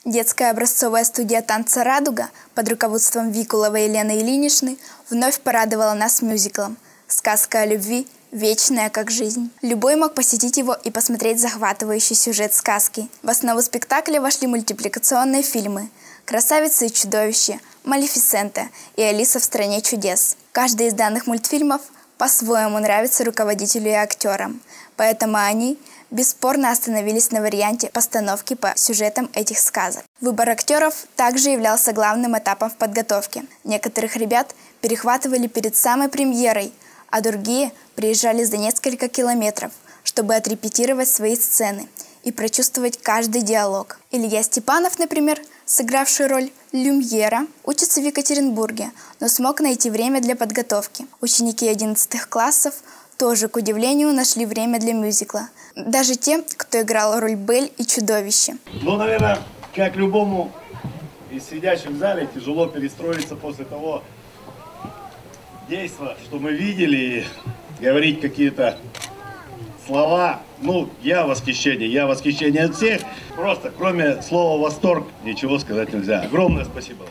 Детская образцовая студия танца «Радуга» под руководством Викуловой Елены Ильиничны вновь порадовала нас мюзиклом «Сказка о любви, вечная как жизнь». Любой мог посетить его и посмотреть захватывающий сюжет сказки. В основу спектакля вошли мультипликационные фильмы «Красавица и чудовище», «Малефисента» и «Алиса в стране чудес». Каждый из данных мультфильмов по-своему нравится руководителю и актерам, поэтому они бесспорно остановились на варианте постановки по сюжетам этих сказок. Выбор актеров также являлся главным этапом в подготовке. Некоторых ребят перехватывали перед самой премьерой, а другие приезжали за несколько километров, чтобы отрепетировать свои сцены и прочувствовать каждый диалог. Илья Степанов, например, сыгравший роль Люмьера, учится в Екатеринбурге, но смог найти время для подготовки. Ученики 11 классов тоже, к удивлению, нашли время для мюзикла. Даже те, кто играл роль Бель и чудовище. Ну, наверное, как любому из сидящих в зале, тяжело перестроиться после того действа, что мы видели, и говорить какие-то слова. Ну, я в восхищении от всех. Просто, кроме слова «восторг», ничего сказать нельзя. Огромное спасибо.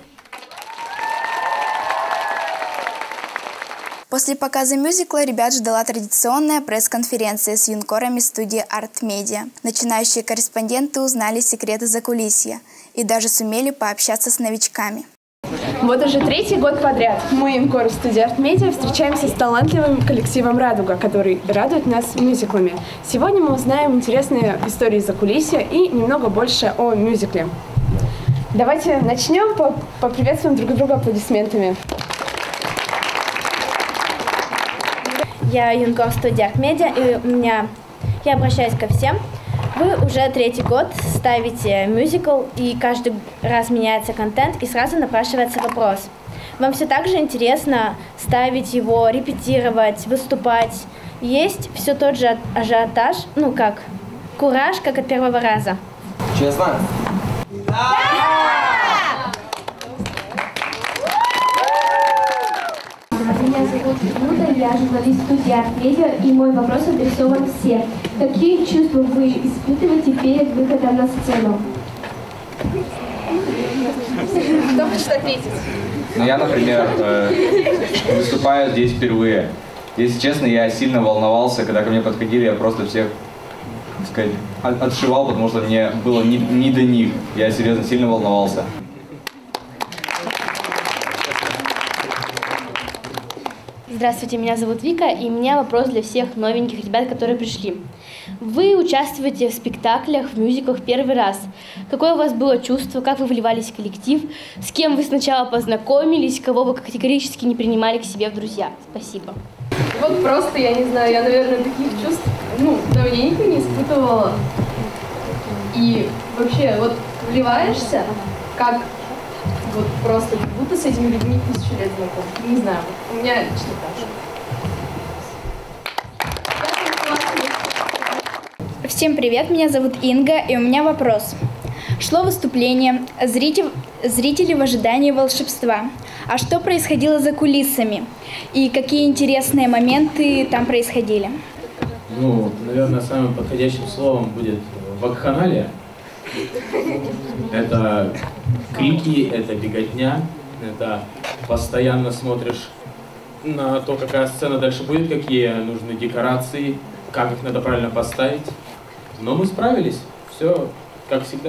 После показа мюзикла ребят ждала традиционная пресс-конференция с юнкорами студии Art Media. Начинающие корреспонденты узнали секреты закулисья и даже сумели пообщаться с новичками. Вот уже третий год подряд мы, юнкоры студии Art Media, встречаемся с талантливым коллективом «Радуга», который радует нас мюзиклами. Сегодня мы узнаем интересные истории закулисья и немного больше о мюзикле. Давайте начнем, поприветствуем друг друга аплодисментами. Я юнкор студии Art Media, и я обращаюсь ко всем. Вы уже третий год ставите мюзикл, и каждый раз меняется контент, и сразу напрашивается вопрос. Вам все так же интересно ставить его, репетировать, выступать? Есть все тот же ажиотаж, кураж, как от первого раза? Честно? Да! Меня зовут Люда, я журналист студии Art Media, и мой вопрос адресован всем. Какие чувства вы испытываете перед выходом на сцену? Кто хочет ответить? Я, например, выступаю здесь впервые. Если честно, я сильно волновался, когда ко мне подходили, я просто всех, так сказать, отшивал, потому что мне было не до них. Я серьезно сильно волновался. Здравствуйте, меня зовут Вика, и у меня вопрос для всех новеньких ребят, которые пришли. Вы участвуете в спектаклях, в мюзиклах первый раз. Какое у вас было чувство, как вы вливались в коллектив, с кем вы сначала познакомились, кого вы категорически не принимали к себе в друзья? Спасибо. Вот просто, я не знаю, я, наверное, таких чувств, давненько не испытывала. И вообще, вот вливаешься, как вот просто, как будто с этими людьми 1000 лет знаком. Не знаю, у меня лично так же. Всем привет, меня зовут Инга, и у меня вопрос. Шло выступление, зрители в ожидании волшебства. А что происходило за кулисами? И какие интересные моменты там происходили? Наверное, самым подходящим словом будет вакханалия. Это крики, это беготня, это постоянно смотришь на то, какая сцена дальше будет, какие нужны декорации, как их надо правильно поставить. Но мы справились, все как всегда.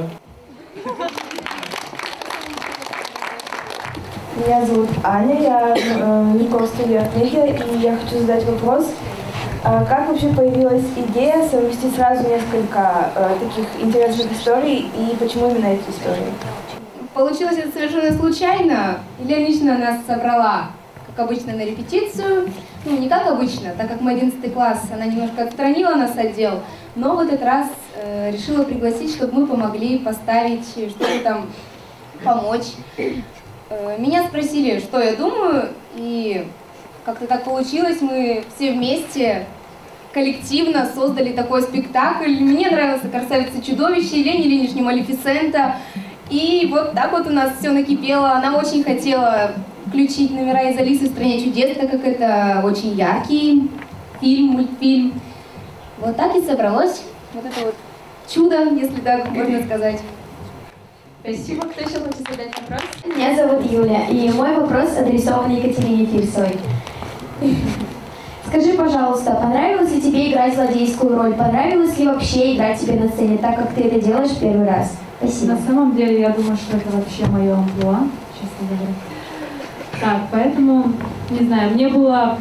Меня зовут Аня, я юнкор студии Art Media, и я хочу задать вопрос. Как вообще появилась идея совместить сразу несколько таких интересных историй, и почему именно эти истории? Получилось это совершенно случайно. Елена Ильинична нас собрала, как обычно, на репетицию. Не как обычно, так как мы 11 класс, она немножко отстранила нас от дел, но в этот раз решила пригласить, чтобы мы помогли поставить, что-то там помочь. Меня спросили, что я думаю, и как-то так получилось, мы все вместе коллективно создали такой спектакль. Мне нравился «Красавица и чудовище», Елене Ильиничне «Малефисента». И вот так вот у нас все накипело. Она очень хотела включить номера из «Алисы в стране чудес», так как это очень яркий мультфильм. Вот так и собралось вот это вот чудо, если так можно сказать. Спасибо. Кто еще хочет задать вопрос? Меня зовут Юля, и мой вопрос адресован Екатерине Фирсовой. Скажи, пожалуйста, понравилось ли тебе играть злодейскую роль? Понравилось ли вообще играть тебе на сцене, так как ты это делаешь первый раз? Спасибо. На самом деле, я думаю, что это вообще мое амплуа, честно говоря. Так, поэтому, не знаю, мне было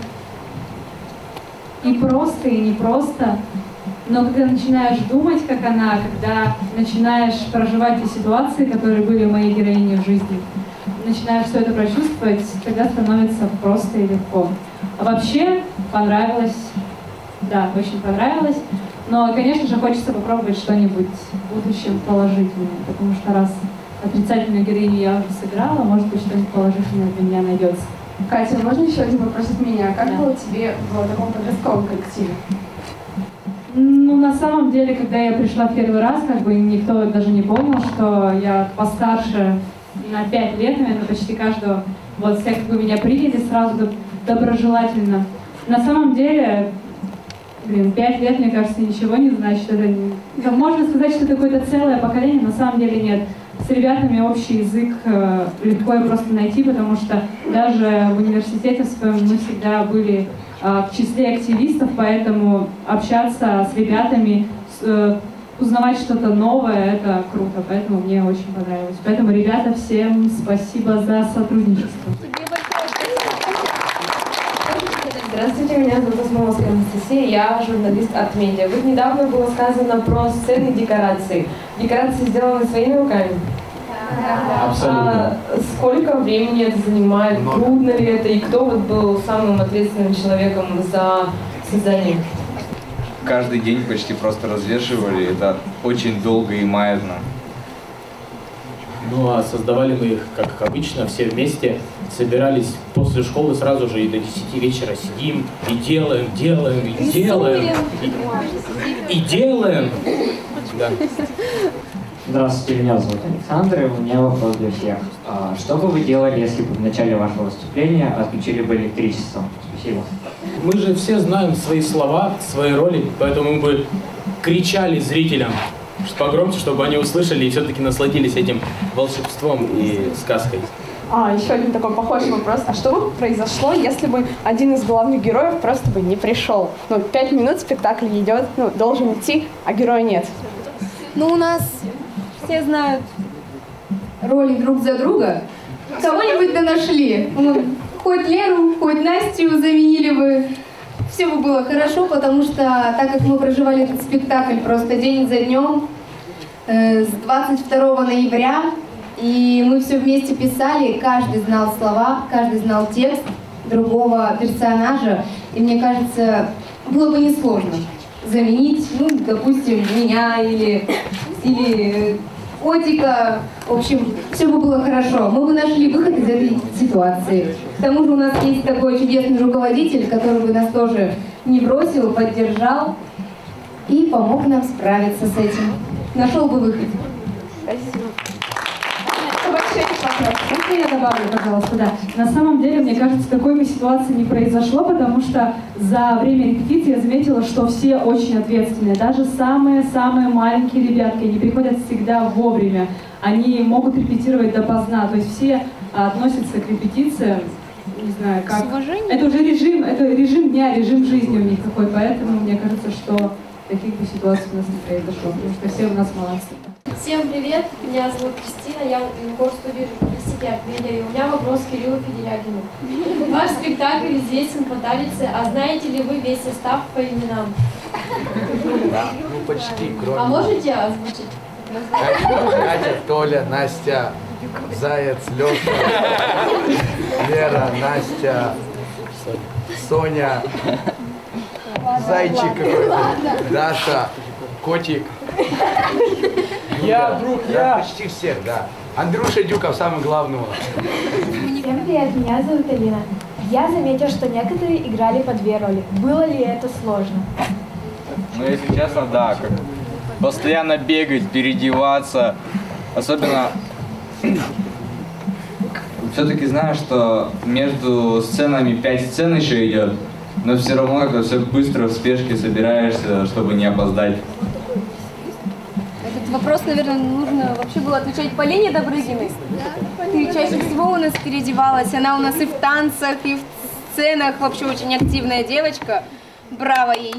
и просто, и непросто. Но когда начинаешь думать, как она, когда начинаешь проживать те ситуации, которые были в моей героине в жизни, начинаешь все это прочувствовать, тогда становится просто и легко. А вообще понравилось, да, очень понравилось. Но, конечно же, хочется попробовать что-нибудь в будущем положительное, потому что раз отрицательную героиню я уже сыграла, может быть, что-нибудь положительное для меня найдется. Катя, можно еще один вопрос от меня? Как было тебе в таком подростковом коллективе? Ну, на самом деле, когда я пришла в первый раз, как бы никто даже не понял, что я постарше на 5 лет, наверное, почти каждого. Вот все как бы меня приняли сразу доброжелательно. На самом деле, 5 лет, мне кажется, ничего не значит. Это можно сказать, что это какое-то целое поколение, на самом деле нет. С ребятами общий язык легко и просто найти, потому что даже в университете своем мы всегда были в числе активистов, поэтому общаться с ребятами, узнавать что-то новое, это круто, поэтому мне очень понравилось. Поэтому, ребята, всем спасибо за сотрудничество. Здравствуйте, меня зовут Осмоловская Анастасия, я журналист Art-Media. Вот недавно было сказано про сцены и декорации. Декорации сделаны своими руками? Да. Абсолютно. Сколько времени это занимает? Трудно ли это? И кто вот был самым ответственным человеком за создание? Каждый день почти просто развешивали, это очень долго и маятно. Ну а создавали мы их, как обычно, все вместе, собирались после школы сразу же и до 10 вечера сидим и делаем. Да. Здравствуйте, меня зовут Александр, и у меня вопрос для всех. Что бы вы делали, если бы в начале вашего выступления отключили бы электричество? Спасибо. Мы же все знаем свои слова, свои роли, поэтому мы бы кричали зрителям погромче, чтобы они услышали и все-таки насладились этим волшебством и сказкой. Еще один такой похожий вопрос. А что бы произошло, если бы один из главных героев просто бы не пришел? 5 минут спектакль идет, должен идти, а героя нет. У нас все знают роли друг за друга. Кого-нибудь да нашли. Хоть Леру, хоть Настю заменили бы. Все бы было хорошо, потому что, так как мы проживали этот спектакль просто день за днем, с 22 ноября, и мы все вместе писали, каждый знал слова, каждый знал текст другого персонажа, и мне кажется, было бы несложно заменить, допустим, меня или котика. В общем, все бы было хорошо. Мы бы нашли выход из этой ситуации. К тому же у нас есть такой чудесный руководитель, который бы нас тоже не бросил, поддержал и помог нам справиться с этим. Нашел бы выход. Спасибо. Можно я добавлю, пожалуйста, да. На самом деле, мне кажется, такой бы ситуации не произошло, потому что за время репетиции я заметила, что все очень ответственные. Даже самые-самые маленькие ребятки, они приходят всегда вовремя. Они могут репетировать допоздна. То есть все относятся к репетициям, не знаю, как... Это уже режим дня, режим жизни у них такой. Поэтому мне кажется, что таких бы ситуаций у нас не произошло, потому что все у нас молодцы. Всем привет, меня зовут Кристина, я в студии журналистики Art-Media, и у меня вопрос к Кириллу Федерягину. Ваш спектакль известен по Талице, а знаете ли вы весь состав по именам? Да, почти, кроме... А можете озвучить? Катя, Толя, Настя, Заяц, Лёша, Лера, Настя, Соня, Зайчик какой-то, Даша, Котик. Я, друг, я. Почти всех, да. Андрюша Дюков, самый главный. Всем привет, меня зовут Алина. Я заметила, что некоторые играли по 2 роли. Было ли это сложно? Если честно, да. Как постоянно бегать, переодеваться. Особенно... Все-таки знаю, что между сценами 5 сцен еще идет. Но все равно как-то все быстро в спешке собираешься, чтобы не опоздать. Это Вопрос, наверное, нужно вообще было отвечать Полине Добрыгиной. Ты чаще всего у нас переодевалась. Она у нас и в танцах, и в сценах. Вообще очень активная девочка. Браво ей!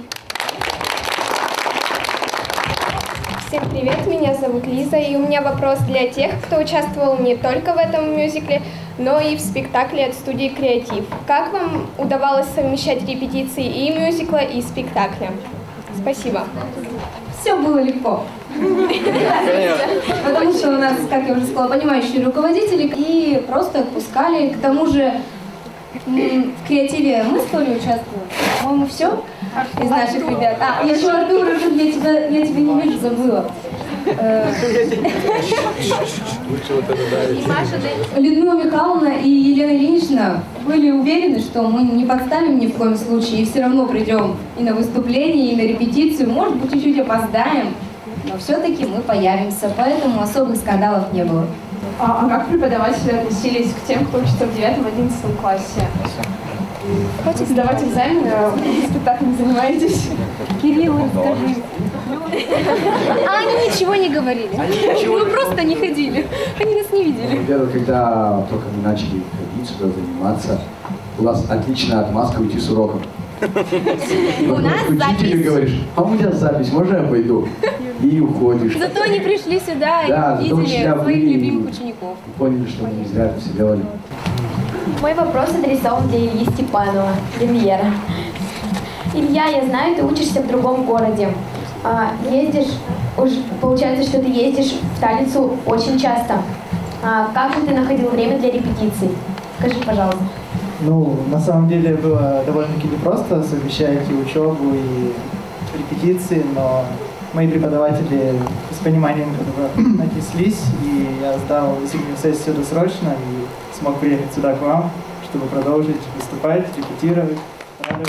Всем привет, меня зовут Лиза, и у меня вопрос для тех, кто участвовал не только в этом мюзикле, но и в спектакле от студии «Креатив». Как вам удавалось совмещать репетиции и мюзикла, и спектакля? Спасибо. Все было легко. Потому что у нас, как я уже сказала, понимающие руководители и просто отпускали. К тому же в «Креативе» мы с Толей участвуем. По-моему, все из наших ребят. А, еще Артур, я тебя не вижу, забыла. Людмила Михайловна и Елена Ильинична были уверены, что мы не подставим ни в коем случае, и все равно придем и на выступление, и на репетицию, может быть, чуть-чуть опоздаем, но все-таки мы появимся, поэтому особых скандалов не было. А как преподаватели относились к тем, кто учится в 9-11 классе? Хотите сдавать экзамены, а вы спектаклем занимаетесь? Кирилл, расскажи. А они ничего не говорили. Мы просто не ходили. Они нас не видели. Во-первых, когда только мы начали ходить сюда, заниматься, у нас отличная отмазка уйти с уроком. У нас учителю говоришь, а у меня запись, можно я пойду? И уходишь. Зато они пришли сюда и видели своих любимых учеников. Поняли, что мы не зря это все делали. Мой вопрос адресован для Ильи Степанова, Ильера. Илья, я знаю, ты учишься в другом городе. Получается, что ты ездишь в Талицу очень часто. Как же ты находил время для репетиций? Скажи, пожалуйста. Ну, на самом деле было довольно-таки непросто совмещать и учебу, и репетиции, но мои преподаватели с пониманием отнеслись, и я сдал зимнюю сессию досрочно и смог приехать сюда к вам, чтобы продолжить выступать, репетировать, радовать.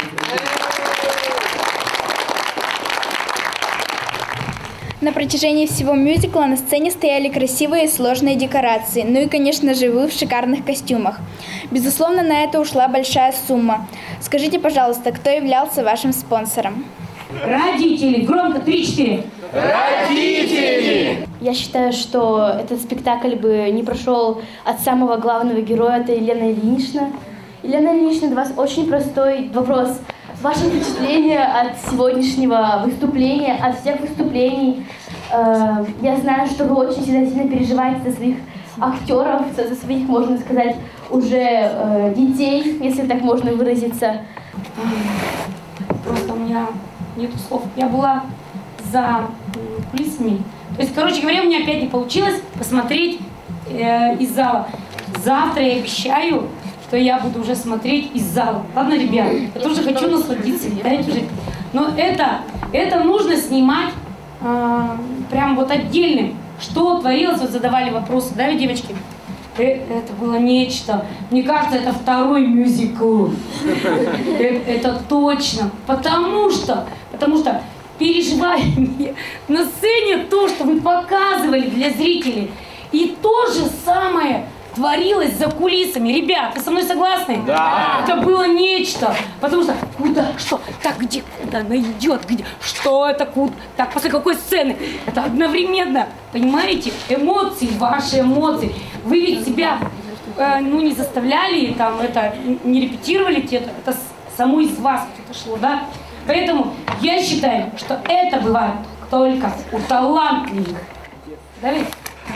На протяжении всего мюзикла на сцене стояли красивые и сложные декорации, ну и, конечно же, вы в шикарных костюмах. Безусловно, на это ушла большая сумма. Скажите, пожалуйста, кто являлся вашим спонсором? Родители! Громко, 3-4! Родители! Я считаю, что этот спектакль бы не прошел от самого главного героя, это Елена Ильинична. Елена Ильинична, для вас очень простой вопрос. Ваше впечатление от сегодняшнего выступления, от всех выступлений? Я знаю, что вы очень сильно переживаете за своих актеров, за своих, можно сказать, уже детей, если так можно выразиться. Просто у меня нету слов. Я была за кулисами. То есть, короче говоря, у меня опять не получилось посмотреть из зала. Завтра я обещаю, что я буду уже смотреть из зала. Ладно, ребят? Я тоже хочу насладиться. Дайте уже. Но это нужно снимать прям вот отдельным. Что творилось, вот задавали вопросы, да, девочки? Это было нечто. Мне кажется, это второй мюзикл. Это точно. Потому что переживание на сцене то, что вы показывали для зрителей. И то же самое творилось за кулисами. Ребят, вы со мной согласны? Да. Это было нечто. Потому что куда, что, так где, куда она идет, где, что это, куда, так после какой сцены. Это одновременно, понимаете, эмоции, ваши эмоции. Вы ведь себя, не заставляли, там, это, не репетировали где-то, это само из вас это шло, да? Поэтому я считаю, что это бывает только у талантливых. Да ведь?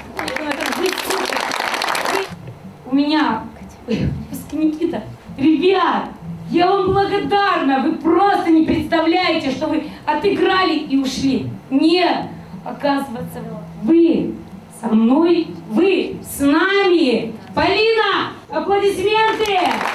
У меня выпускники-то, ребят, я вам благодарна, вы просто не представляете, что вы отыграли и ушли. Нет, оказывается, вы со мной, вы с нами. Полина, аплодисменты!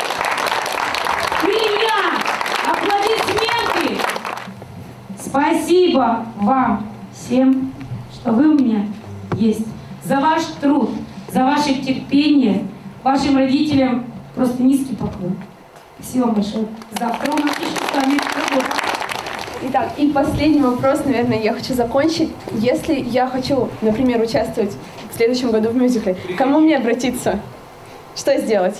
Илья, аплодисменты! Спасибо вам всем, что вы у меня есть, за ваш труд, за ваше терпение. Вашим родителям просто низкий поклон. Спасибо большое. Завтра у нас еще с вами работа. Итак, и последний вопрос, наверное, я хочу закончить. Если я хочу, например, участвовать в следующем году в мюзикле, к кому мне обратиться? Что сделать?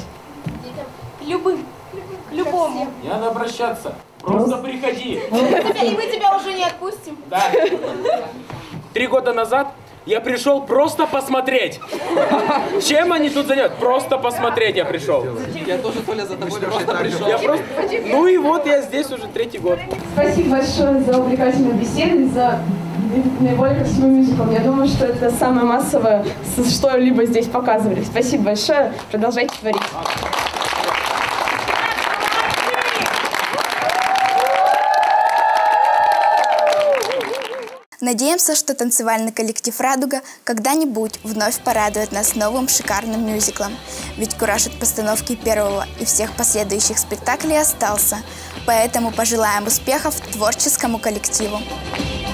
К любому. Не надо обращаться. Просто приходи. И мы тебя уже не отпустим. Да. 3 года назад Я пришел просто посмотреть. Чем они тут заняты? Просто посмотреть я пришел. Я тоже, Толя, за тобой просто пришел. Ну и вот я здесь уже 3-й год. Спасибо большое за увлекательную беседу и за наиболее красивый мюзикл. Я думаю, что это самое массовое, что-либо здесь показывали. Спасибо большое. Продолжайте творить. Надеемся, что танцевальный коллектив «Радуга» когда-нибудь вновь порадует нас новым шикарным мюзиклом. Ведь кураж от постановки первого и всех последующих спектаклей остался. Поэтому пожелаем успехов творческому коллективу.